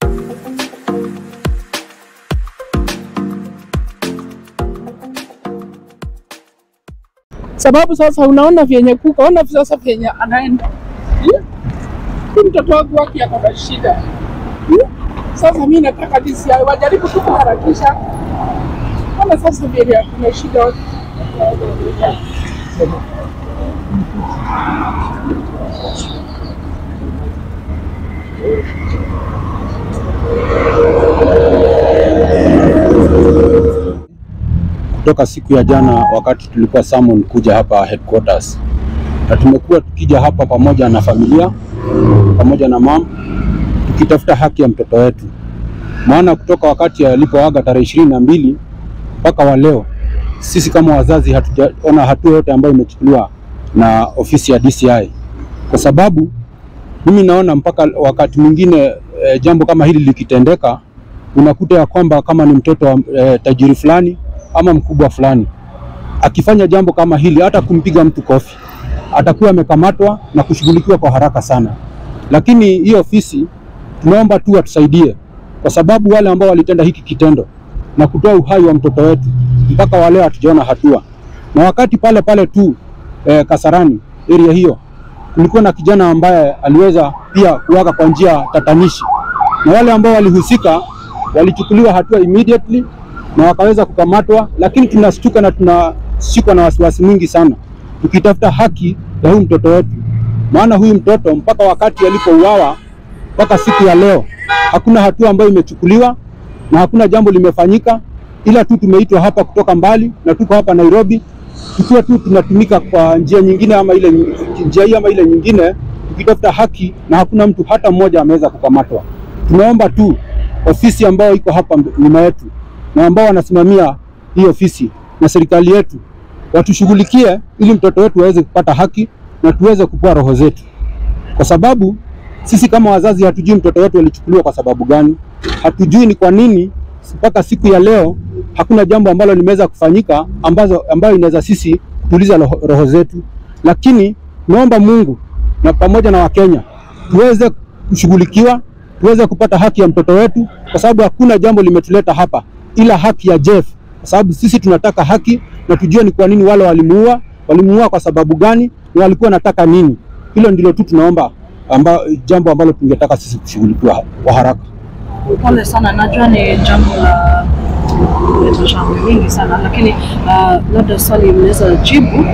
Sababu sasa unaona vyenye kuka, ona sasa vyenye anaenda. Mtoto wangu wake akona shida. Sasa mimi nataka DCI wajaribu tu kuharakisha. Ona sasa vyenye kuna shida. Kutoka siku ya jana wakati tulikuwa summon kuja hapa headquarters, na tumekuwa tukija hapa pamoja na familia, pamoja na mama, tukitafuta haki ya mtoto wetu. Maana kutoka wakati alipoaga tarehe 22 mpaka wa leo, sisi kama wazazi hatujaona hatua yote ambayo imechukuliwa na ofisi ya DCI. Kwa sababu mimi naona mpaka wakati mwingine jambo kama hili likitendeka, unakuta ya kwamba kama ni mtoto wa tajiri fulani ama mkubwa fulani akifanya jambo kama hili, hata kumpiga mtu kofi atakuwa amekamatwa na kushughulikiwa kwa haraka sana. Lakini hii ofisi tunaomba tu atusaidie, kwa sababu wale ambao walitenda hiki kitendo na kutoa uhai wa mtoto wetu mpaka wale hatujaona hatua. Na wakati pale tu Kasarani area hiyo kulikuwa na kijana ambaye aliweza pia kuaga kwa njia tatanishi, na wale ambao walihusika walichukuliwa hatua immediately na wakaweza kukamatwa. Lakini tunashtuka na tunashikwa na wasiwasi mwingi sana tukitafuta haki ya huyu mtoto wetu. Maana huyu mtoto mpaka wakati alipouawa mpaka siku ya leo hakuna hatua ambayo imechukuliwa na hakuna jambo limefanyika, ila tu tumeitwa hapa kutoka mbali na tuko hapa Nairobi, tukiwa tu tunatumika kwa njia nyingine ama ile njia hii ama ile nyingine tukitafuta haki, na hakuna mtu hata mmoja ameweza kukamatwa. Tunaomba tu ofisi ambayo iko hapa nyuma yetu na ambao wanasimamia hii ofisi na serikali yetu watushughulikie ili mtoto wetu aweze kupata haki na tuweze kupoa roho zetu, kwa sababu sisi kama wazazi hatujui mtoto wetu alichukuliwa kwa sababu gani. Hatujui ni kwa nini mpaka siku ya leo hakuna jambo ambalo limeweza kufanyika ambayo inaweza sisi kutuliza roho zetu. Lakini naomba Mungu na pamoja na Wakenya tuweze kushughulikiwa, tuweze kupata haki ya mtoto wetu, kwa sababu hakuna jambo limetuleta hapa ila haki ya Jeff. Kwa sababu sisi tunataka haki na tujue ni kwa nini wale walimuua kwa sababu gani na walikuwa nataka nini. Hilo ndilo tu tunaomba jambo ambalo tungetaka sisi kushughulikiwa kwa haraka. Pole sana, najua ni jambo la jambo mingi sana, lakini labda swali mnaweza jibu.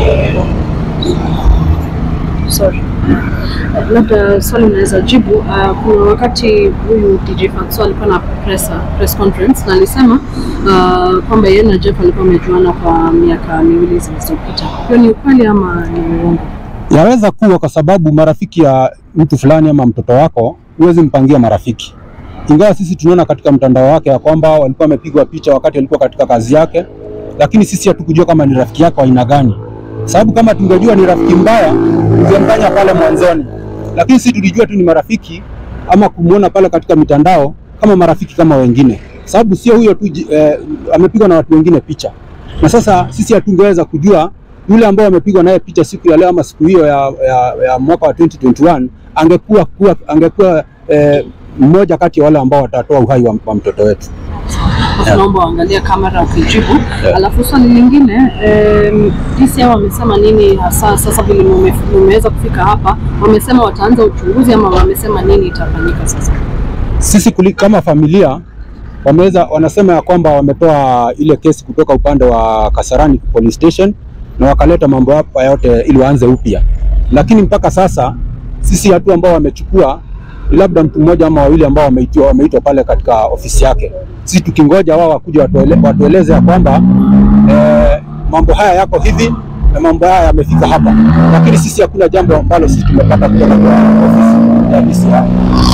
Labda swali mnaweza jibu. Kuna wakati huyu DJ Fatxo alikuwa na press conference na alisema kwamba yeye na Jeff alikuwa wamejuana kwa miaka miwili zilizopita. Hiyo ni ukweli ama ni uongo? Yaweza kuwa, kwa sababu marafiki ya mtu fulani ama mtoto wako huwezi mpangia marafiki. Ingawa sisi tunaona katika mtandao wake ya kwamba walikuwa wamepigwa picha wakati alikuwa katika kazi yake, lakini sisi hatukujua kama ni rafiki yako aina gani. Sababu kama tungejua ni rafiki mbaya tungemfanya pale mwanzoni, lakini sisi tulijua tu ni marafiki ama kumuona pale katika mitandao kama marafiki kama wengine. Sababu sio huyo tu amepigwa na watu wengine picha. Na sasa sisi hatungeweza kujua yule ambao amepigwa naye picha siku ya leo ama siku hiyo ya mwaka wa 2021 angekuwa mmoja kati ya wale ambao watatoa uhai wa mtoto wetu. Tunaomba angalia kamera ukijibu. Alafu swali lingine, DCI wamesema nini hasa sasa vile mmeweza kufika hapa? Wamesema wataanza uchunguzi ama wamesema nini itafanyika sasa? Sisi kama familia wanasema ya kwamba wametoa ile kesi kutoka upande wa Kasarani police station na wakaleta mambo hapa yote ili waanze upya. Lakini mpaka sasa sisi hatua ambao wamechukua labda mtu mmoja ama wawili ambao wameitwa pale katika ofisi yake. Sisi tukingoja wao wakuja watueleze ya kwamba mambo haya yako hivi na mambo haya yamefika hapa. Lakini sisi hakuna jambo ambalo sisi tumepata kutoka kwa ofisi ya DCI.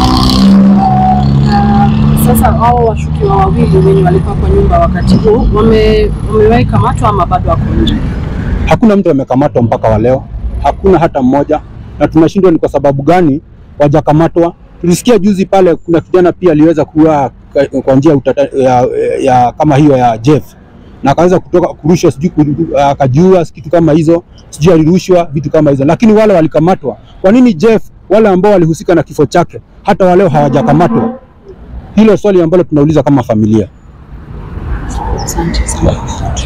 Sasa hao washukiwa wawili wenye walikuwa kwa nyumba wakati huo wamewahi kamatwa ama bado wako nje? Hakuna mtu amekamatwa mpaka wa leo. Hakuna hata mmoja, na tunashindwa ni kwa sababu gani wajakamatwa. Tulisikia juzi pale kuna kijana pia aliweza kuwa kwa njia ya kama hiyo ya Jeff, na akaweza kutoka kurushwa, sijui akajua kitu kama hizo, sijui alirushwa vitu kama hizo, lakini wale walikamatwa. Kwa nini Jeff, wale ambao walihusika na kifo chake, hata wale hawajakamatwa? hilo swali ambalo tunauliza kama familia. Asante sana.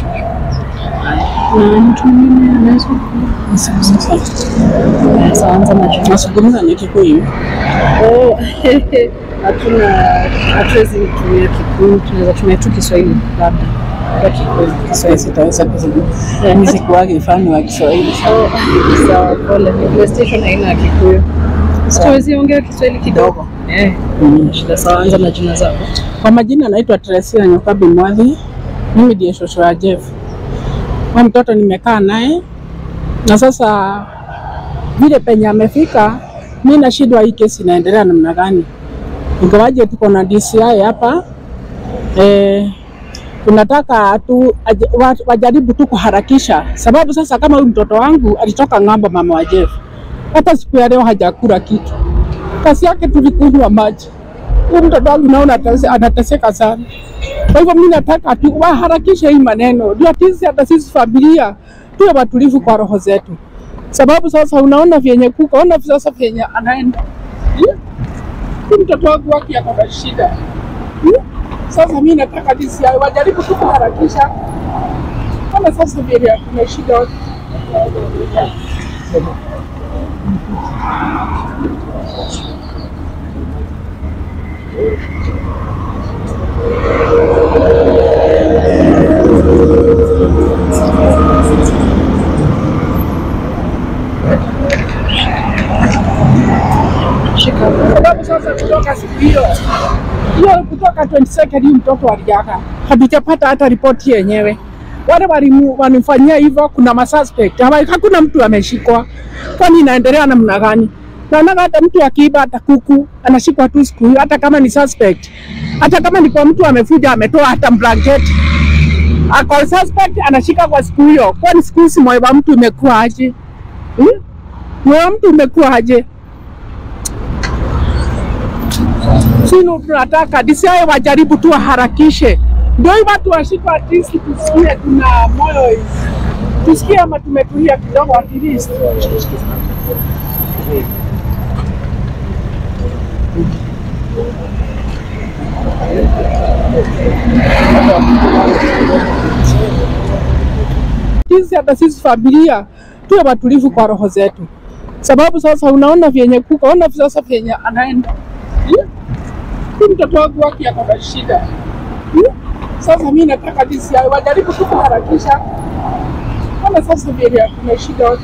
Na mtu mwingine anaweza anza na Nazungumza na Kikuyu. Hatuwezi kutumia Kikuyu, tunaweza tumia tu Kiswahili labda. Kwa Kikuyu, Kiswahili sitaweza kuzungumza. Mimi sikuwagi fani wa Kiswahili. Sawa, pole. Ni station haina Kikuyu. Siwezi ongea Kiswahili kidogo. Shida. Sawa, anza na jina zako. Kwa majina naitwa Teresia Nyokabi Mwadhi. Mimi ndiye shosho ya Jeff. Kwa mtoto nimekaa naye na sasa vile penye amefika, mimi na shida hii kesi inaendelea namna gani? Ingawaje tuko na DCI hapa, tunataka wajaribu tu kuharakisha, sababu sasa kama huyu mtoto wangu alitoka ng'ambo, mama wa Jeff, hata siku ya leo hajakula kitu, kasi yake tulikunywa maji. Huyu mtoto wangu naona anateseka sana. Kwa hivyo mimi nataka tu waharakishe hii maneno, ndio hata sisi familia tuwe watulivu kwa roho zetu, sababu sasa unaona vyenye kuko, ona sasa vyenye anaenda. Mtoto wangu wake ako na shida. Sasa mimi nataka DCI wajaribu tu kuharakisha. Kama sasa vile kuna shida. Sababu sasa kutoka siku hiyo kutoka 22nd mtoto aliaga, hatujapata hata ripoti yenyewe. Wale wanifanyia hivyo, kuna masuspect, hakuna mtu ameshikwa. Kwani inaendelea namna gani? Naona hata mtu akiiba hata kuku anashikwa tu siku hiyo, hata kama ni suspect. Hata kama ni kwa mtu amefuja ametoa hata blanket, ako suspect anashika kwa siku hiyo. Kwani siku hizi moyo wa mtu umekuwa aje? Moyo wa mtu umekuwa aje? Sino tunataka DCI wajaribu tu waharakishe, ndio watu washikwa, at least tusikie tuna moyo, tusikie ama tumetulia kidogo at least. Hata sisi familia tuwe watulivu kwa roho zetu, sababu sasa unaona vyenye kuko, ona sasa vyenye anaenda. Mtoto wangu wake ako na shida. Sasa mimi nataka DCI wajaribu tu kuharakisha. Kama sasa vile kuna shida.